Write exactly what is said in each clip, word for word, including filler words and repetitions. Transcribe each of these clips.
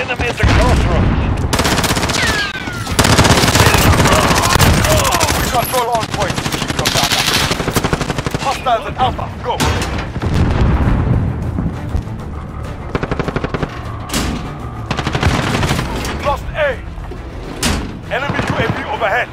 Enemy at the crossroads. We control all points. Keep your data. Hostiles at Alpha. Go. Lost A. Enemy U A V overhead.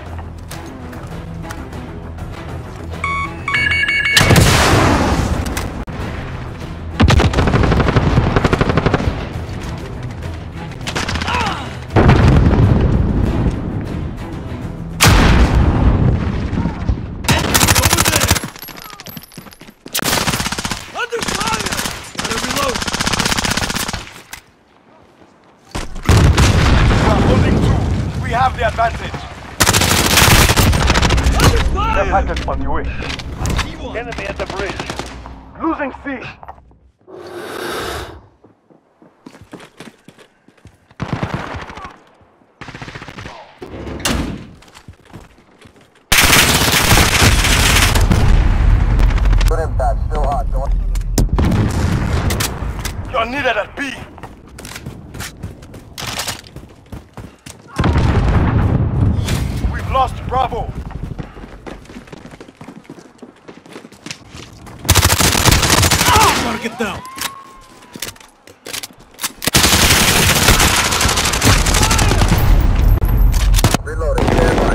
We have the advantage. The package on the way. Enemy at the bridge. Losing C. Good impact, still hot. Going. You're needed at B. Lost Bravo. Target down. Reloading. Stand by.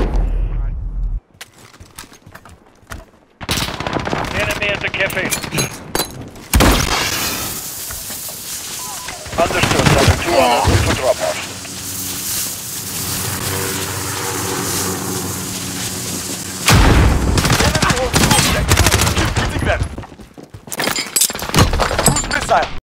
Enemy at the cafe. Understood. Level two on the route to drop off.